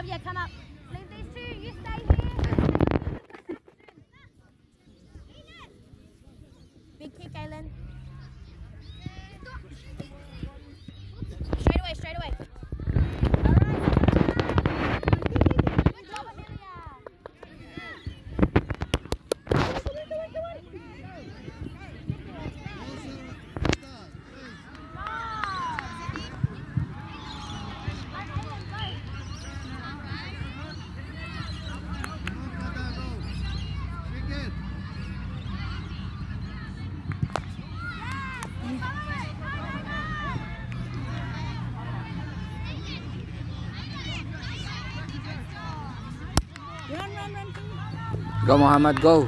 Flavia, come up. Leave these two. You stay here. Big kick, Aylin. Straight away, straight away. Good job, Amelia. Go Muhammad, go.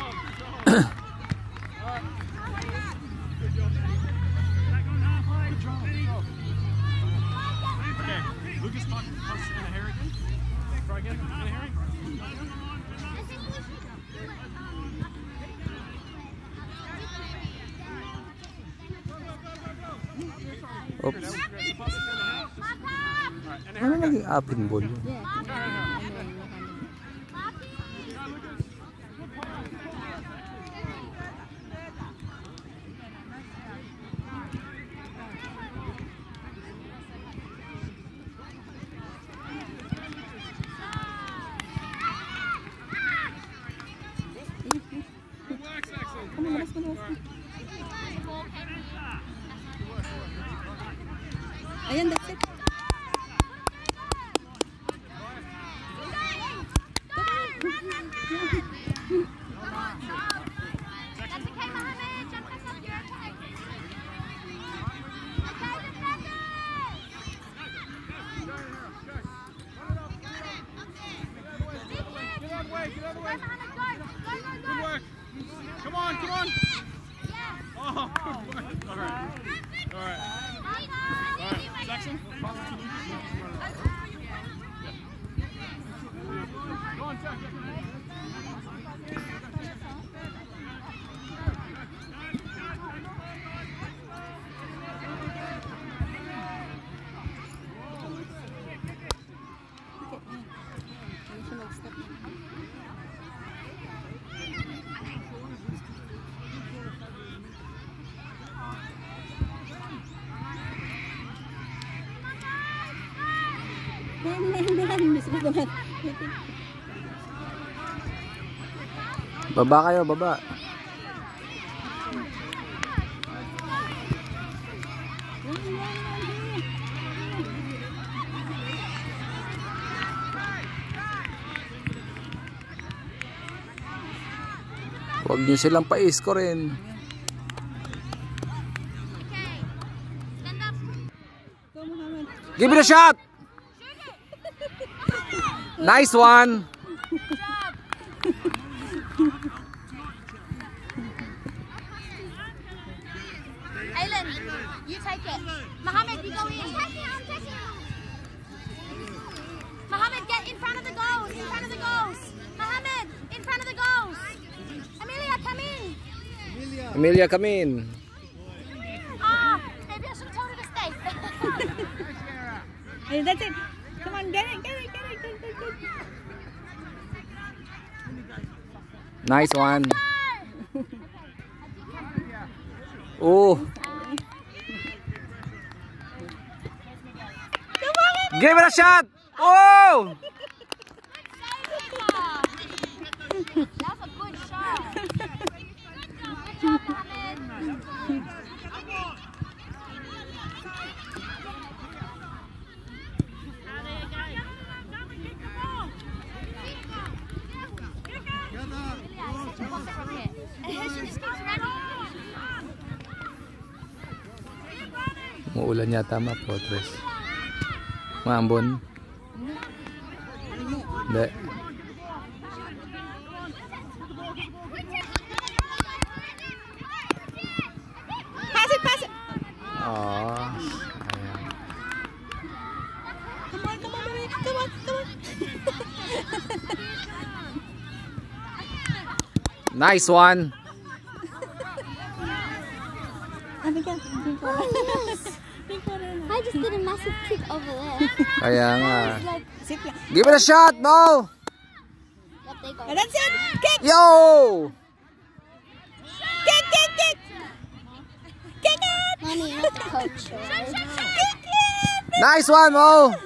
Oops. Ano naging apin ball yun? Ayan, that's it. Come on, come on. Oh, good work. All right. All right. All right. Jackson. Go on, Jack. Baba kayo, baba. Huwag nyo silang pa-iskorin. Give it a shot! Nice one! Aylin, you take it. Mohammed, you go in. Mohammed, get in front of the goals. In front of the goals. Mohammed, in front of the goals. Amelia, come in. Amelia, come in. Ah, maybe I should have told her to stay. Hey, that's it. Come on, get it, get it, get it, get it, get it. Nice one. Oh. Give it a shot. Oh. That's a good shot. Good job, Mohammed. Muulan yata ma-progress. Maambon. Hindi. Pass it, pass it. Aww. Come on, come on, baby. Come on, come on. Nice one. Ano ka? Hindi ko rin. I just did a massive kick over there. Kaya nga. It's like, Sit lang. Give it a shot, Mo! yep, they go. Oh, that's it. Kick. Yo! Kick, kick, kick. Kick it. Mommy, you're not the coach, right? Kick it. Nice one, Mo!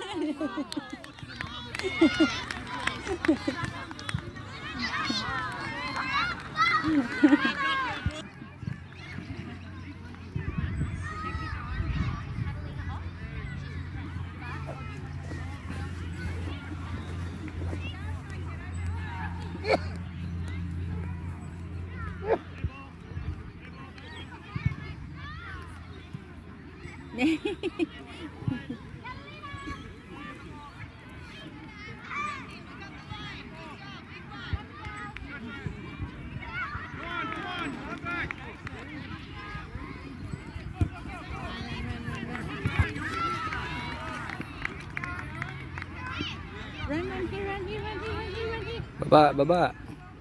Run, run, here, run, here, run, here, run, here, run, here. Baba, baba.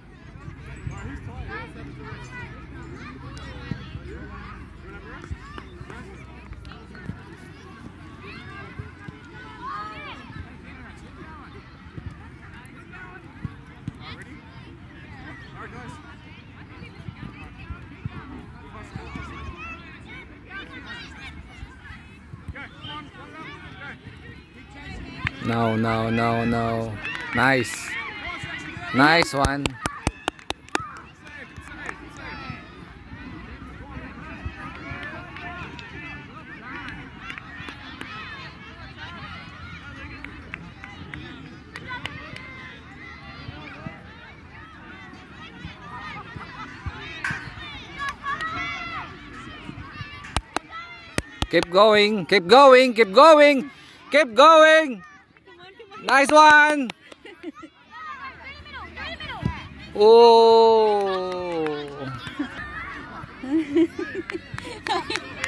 No, no, no, no. Nice. Nice one. Keep going, keep going, keep going, keep going. Nice one. Oh.